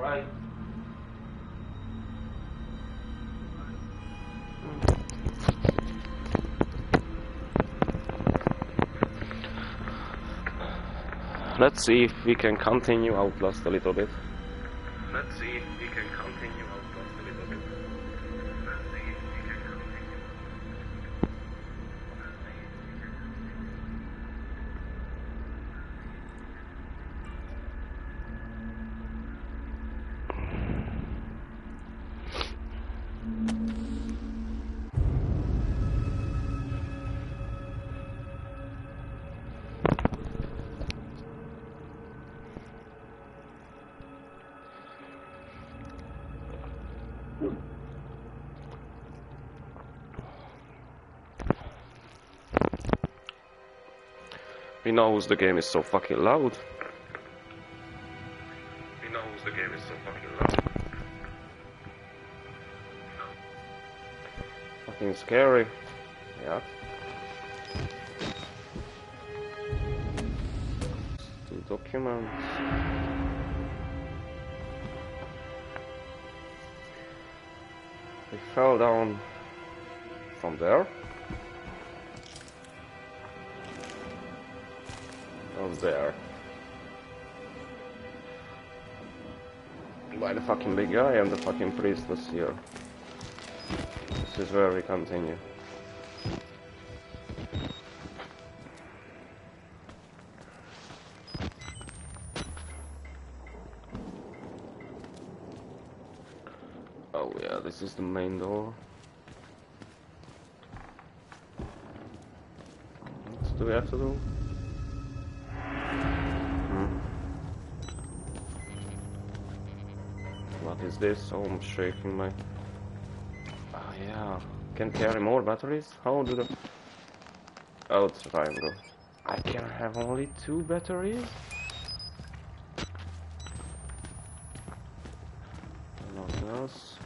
Right. Let's see if we can continue Outlast a little bit. Let's see if we can continue Outlast a little bit. Let's see if we can continue. He knows the game is so fucking loud. He knows the game is so fucking loud. Fucking scary. Yeah. The documents. He fell down from there. There by the fucking big guy and the fucking priestess here. This is where we continue. Oh yeah, this is the main door. What do we have to do? What is this? Oh, I'm shaking my... Ah, yeah. Can carry more batteries? How do the... Oh, it's triangle. I can have only 2 batteries? Nothing else.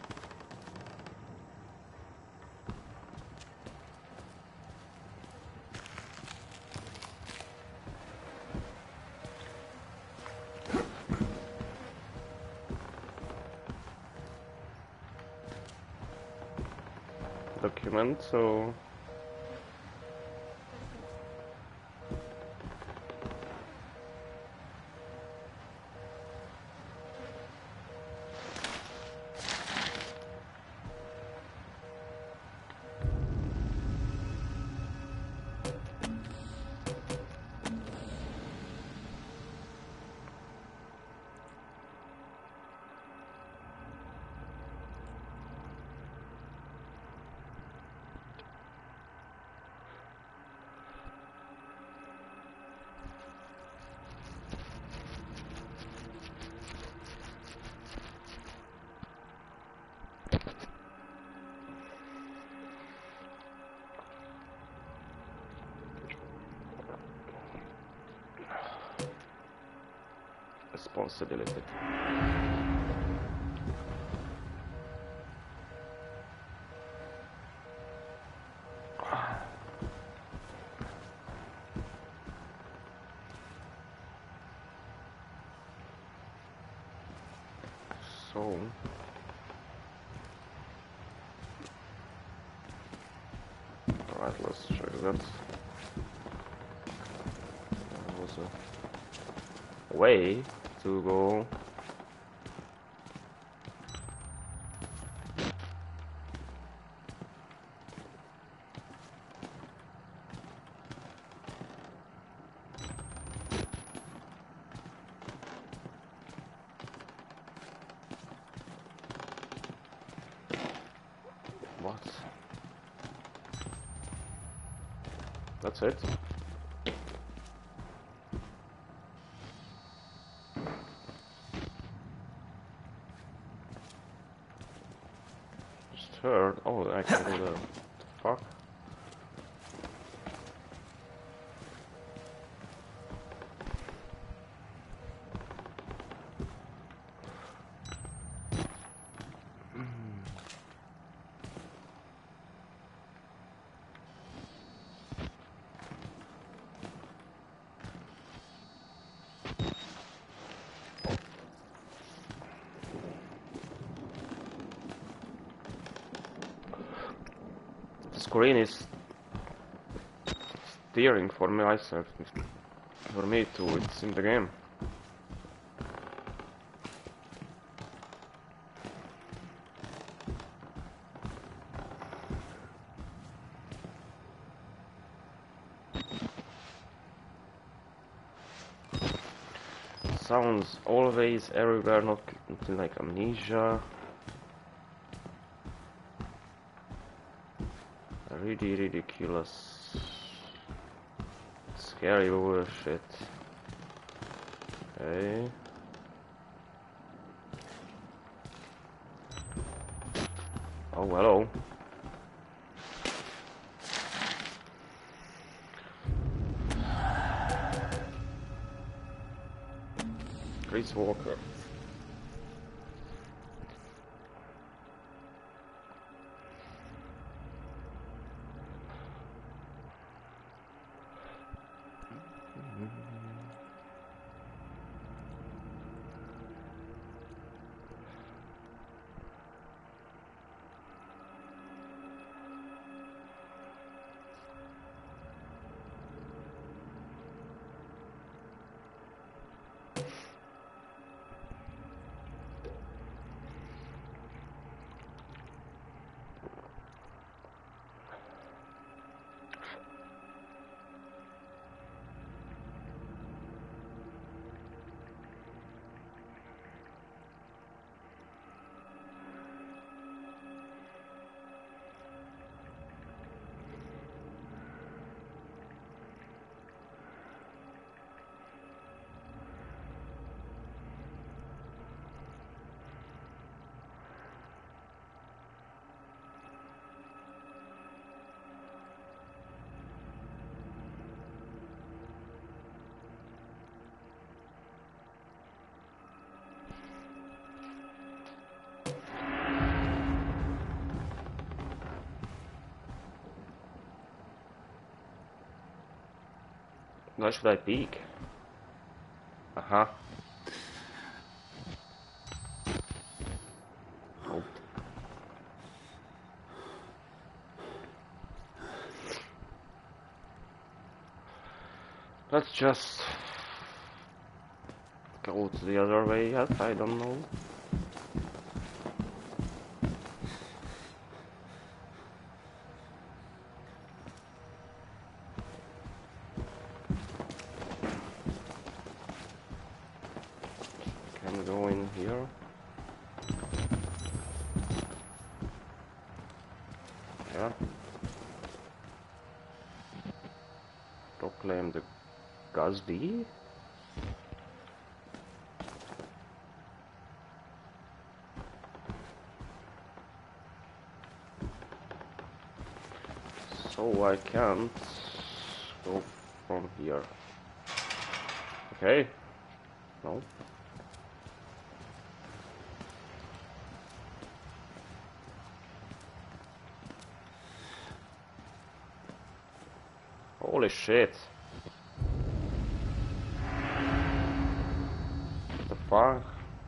Document, so responsibility. So alright, let's check that. There was a way to go. What? That's it? Just heard. Oh, I can do the fuck. The screen is steering for myself, for me too. It's in the game. Sounds always everywhere, not like Amnesia. Really ridiculous. Scary bullshit. Okay. Oh, hello. Chris Walker. Where should I peek? Uh-huh. Nope. Let's just go to the other way yet, I don't know. Can we go in here? Yeah. Proclaim the Gazdi. So I can't go from here. Okay. No. Holy shit. What the fuck?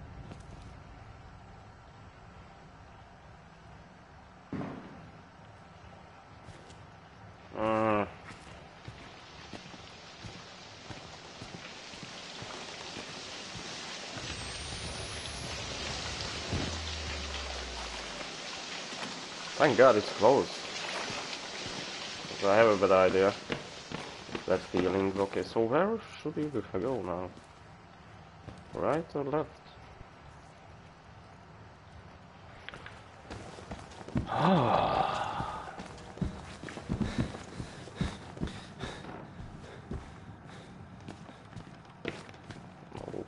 Thank God it's closed. I have a bad idea. That feeling. Okay, so where should we go now? Right or left? No.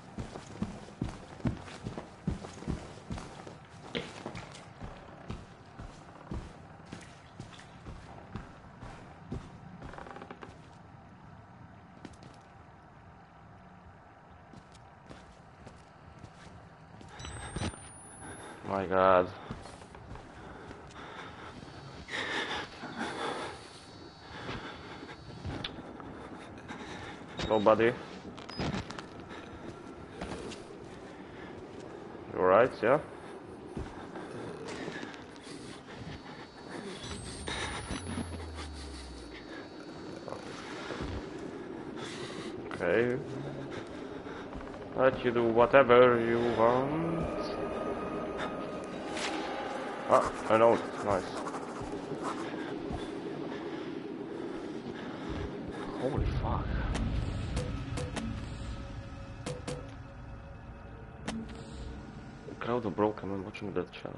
My God. Hello, buddy. You alright, yeah? Okay. Let you do whatever you want. Ah, I know. Nice. Holy fuck. Crowd of broken when watching that channel.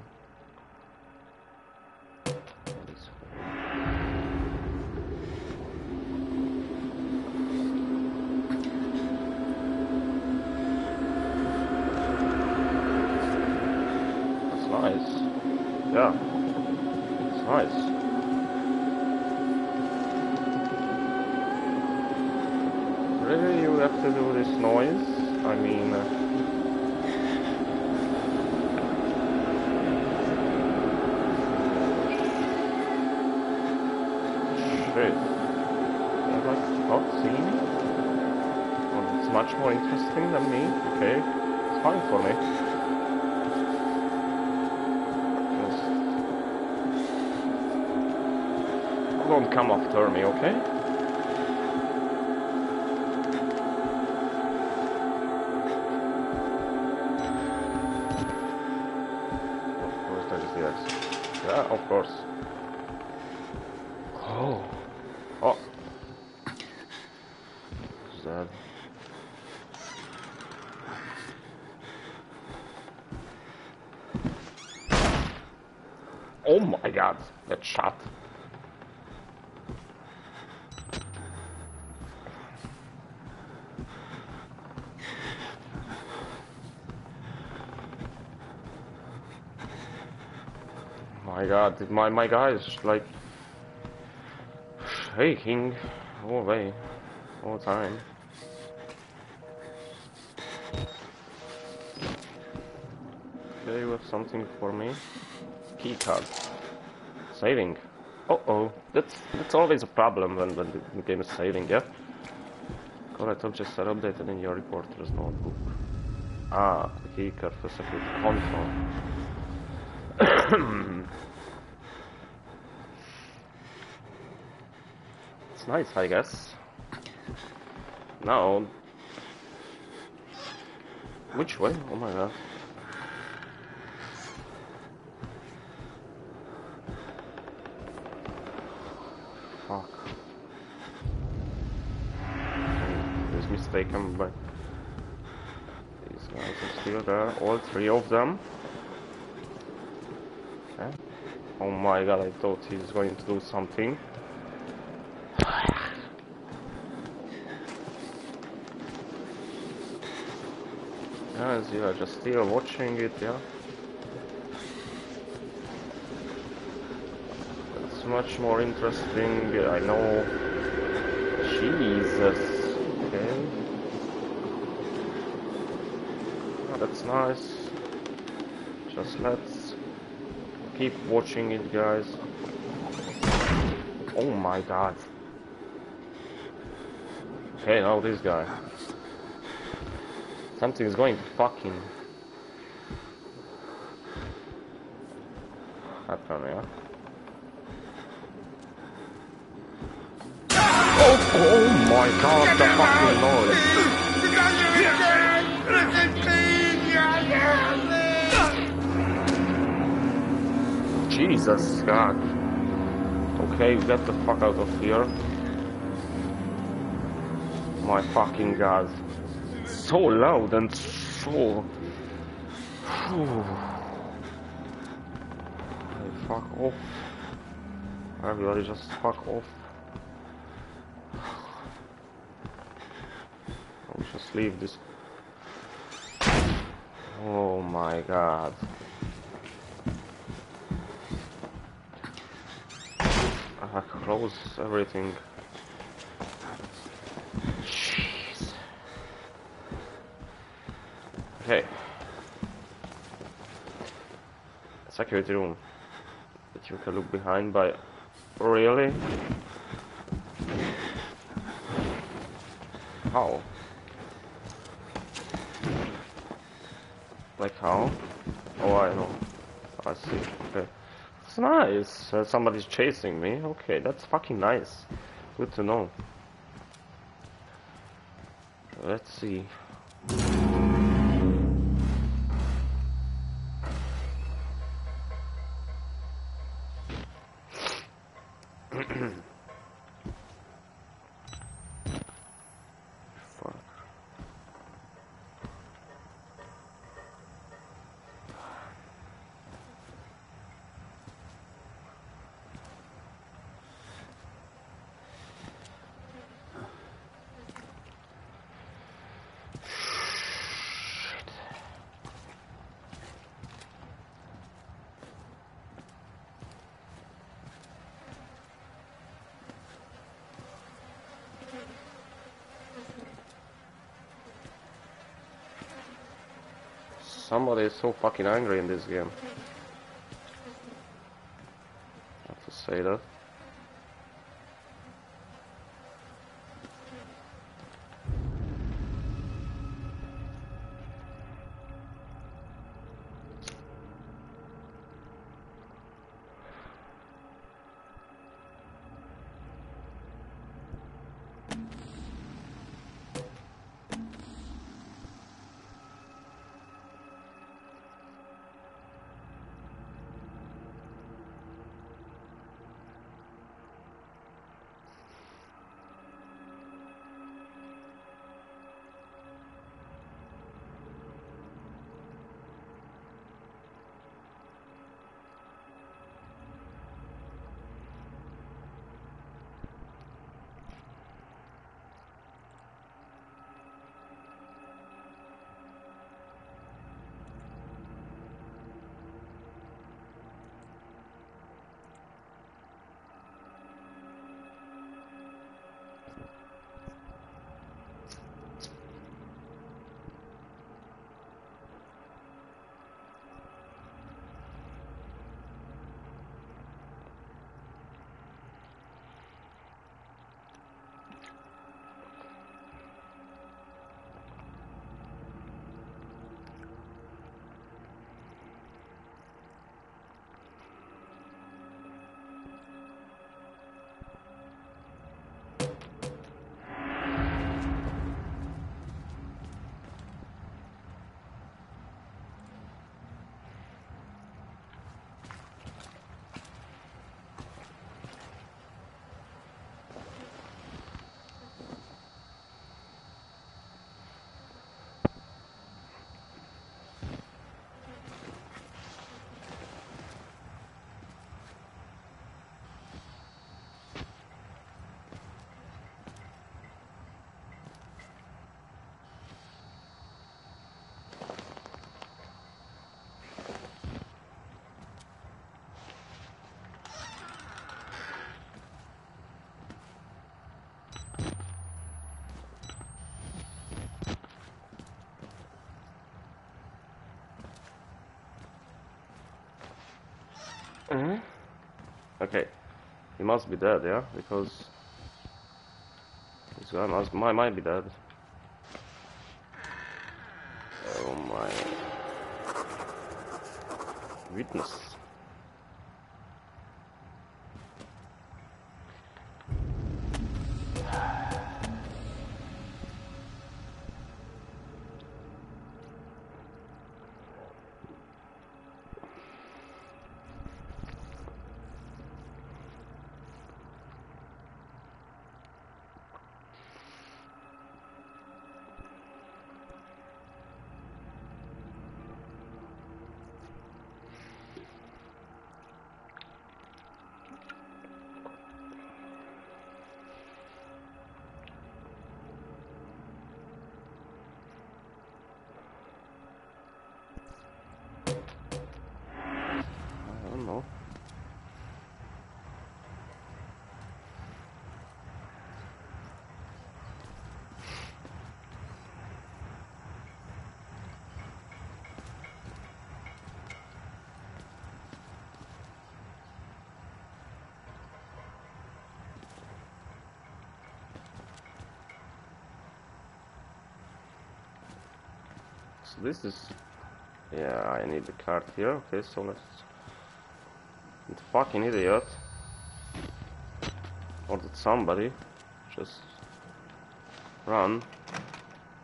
That's nice. Yeah. It's nice. Really, you have to do this noise? I mean... shit. They're like not seeing me? Well, it's much more interesting than me. Okay. It's fine for me. Just... don't come after me, okay? Yeah, of course. Oh. Oh. Sad. Oh my god, that shot. My god, my guy is like shaking all day, all the time. Okay, you have something for me. Key card. Saving. Uh-oh. That's always a problem when the game is saving, yeah? Correct objects are updated in your reporter's notebook. Ah, the key card for security control. It's nice, I guess. Now... which way? Oh my god. Fuck. I was mistaken, but... these guys are still there, all three of them. Okay. Oh my god, I thought he's going to do something. Guys, you are just still watching it, yeah? It's much more interesting, I know. Jesus. Okay. Oh, that's nice. Just let's keep watching it, guys. Oh my god. Okay, now this guy. Something is going to fucking happen, yeah? Oh my god, the fucking noise! Jesus God. Okay, get the fuck out of here. My fucking god. So loud and so... hey, fuck off. Everybody just fuck off. I'll just leave this. Oh my god. I close everything. Jeez. Okay. Security room that you can look behind by. Really? How? Like how? Oh, I know. I see. Okay. It's nice. Somebody's chasing me. Okay, that's fucking nice. Good to know. Let's see. Fuck. Somebody is so fucking angry in this game. I have to say that. Okay, he must be dead, yeah, because this guy might be dead. Oh my. Witness. I don't know. So this is... Yeah, I need the card here. Okay, so let's... The fucking idiot. Or did somebody just run?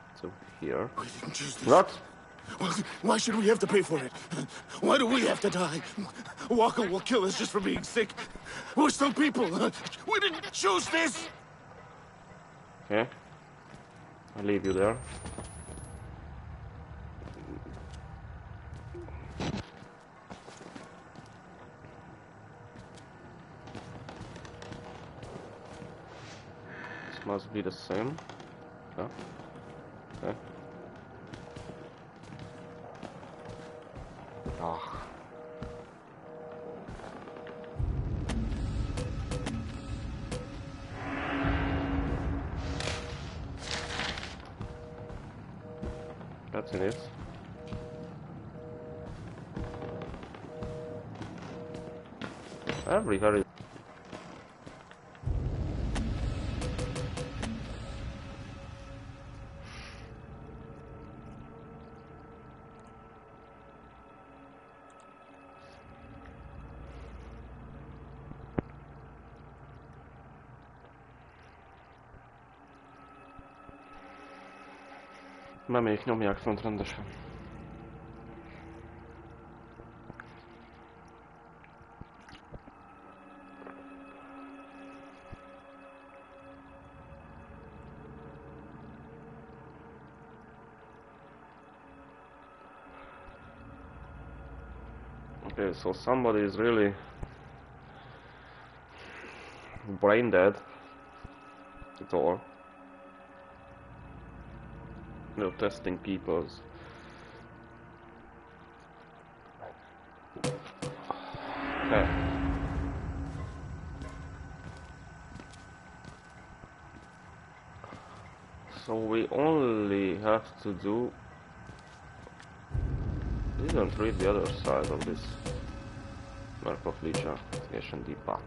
here. We didn't choose this. What? Why should we have to pay for it? Why do we have to die? Walker will kill us just for being sick. We're still people. We didn't choose this. Okay. I'll leave you there. This must be the same. Yeah. Okay. Ah. That's in it. Very. Memélyik nyomják fönt rendesen. Okay, so somebody is really brain dead at all. No testing people's. Okay. So we only have to do. Didn't read the other side of this Markov-Licha investigation depot.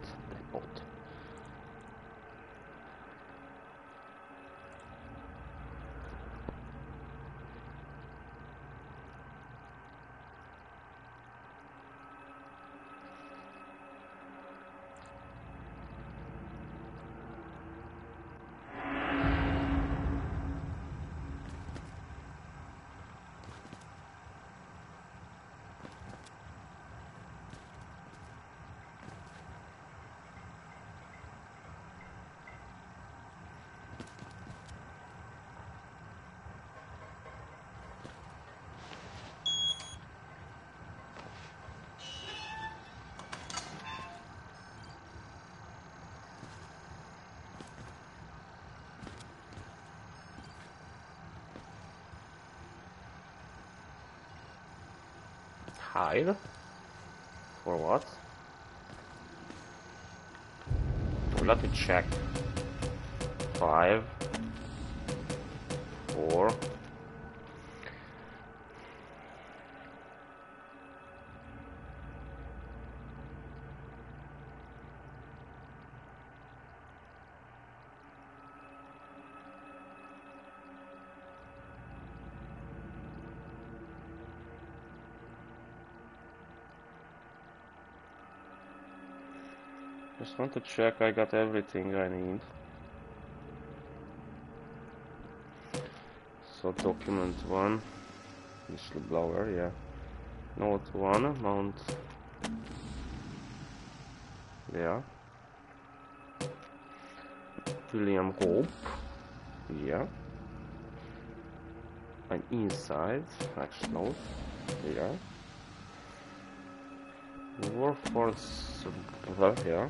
Hide? For what? Let me check. 5, 4. Just want to check I got everything I need. So document 1, whistleblower, yeah. Note 1, Mount, yeah. William Hope, yeah. And inside, next note, yeah. Warforce, yeah.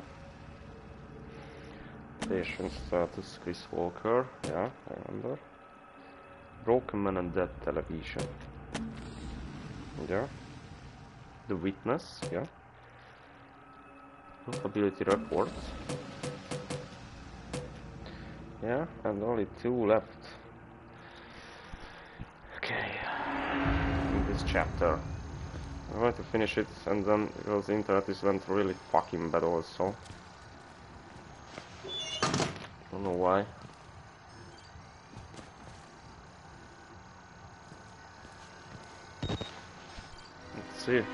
Patient status, Chris Walker, yeah, I remember. Broken Man and Dead Television, yeah. The Witness, yeah. Ability Report, yeah, and only 2 left. Okay, in this chapter. I'm going to finish it, and then because the internet is went really fucking bad also. Don't know why. Let's see.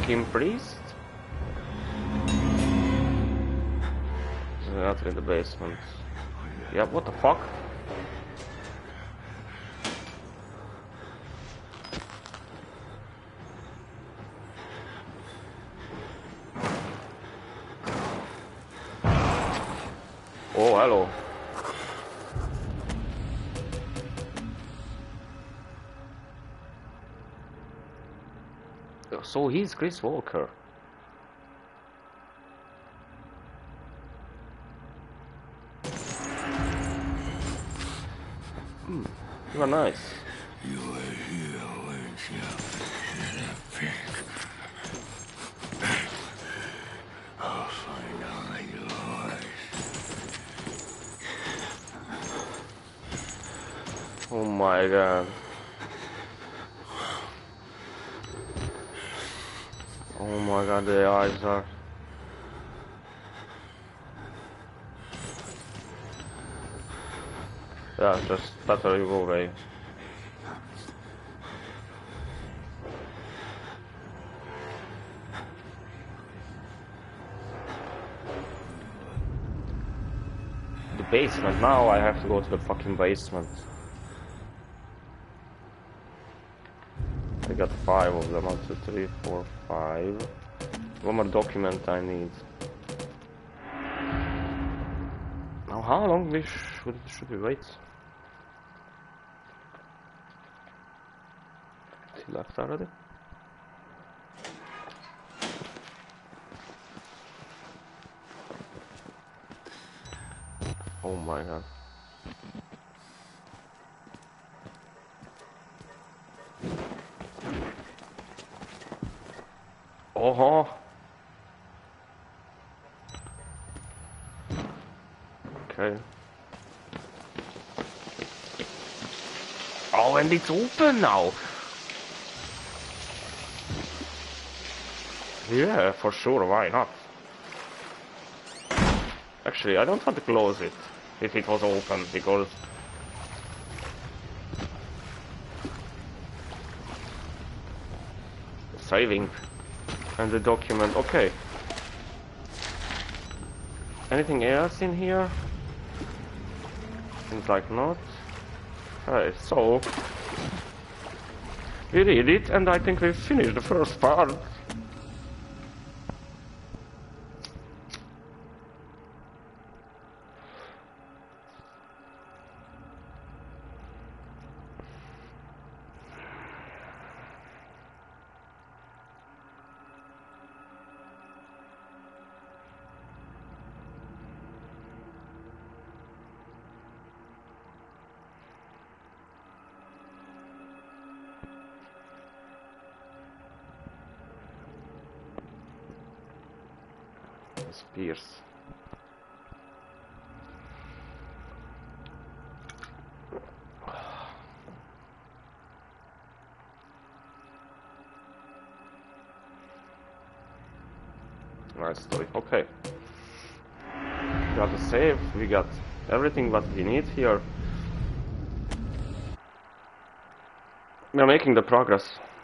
fucking priest? Not in the basement. Yeah, what the fuck? Oh, hello. So he's Chris Walker. You are nice. You were here, weren't you? Pig. I'll find all yours. Oh my god. Oh my god, the eyes are... Yeah, just better you go away. The basement, now I have to go to the fucking basement. I got 5 of them, 1, 2, 3, 4, 5. One more document I need. Now how long should we wait? Is he left already? Oh my god. Oh. Okay. Oh, and it's open now. Yeah, for sure, why not? Actually, I don't want to close it if it was open, because saving and the document. Okay. Anything else in here? Seems like not. Alright, so we did it, and I think we finished the first part. Spears. Nice story. Okay. Got a save. We got everything what we need here. We are making the progress.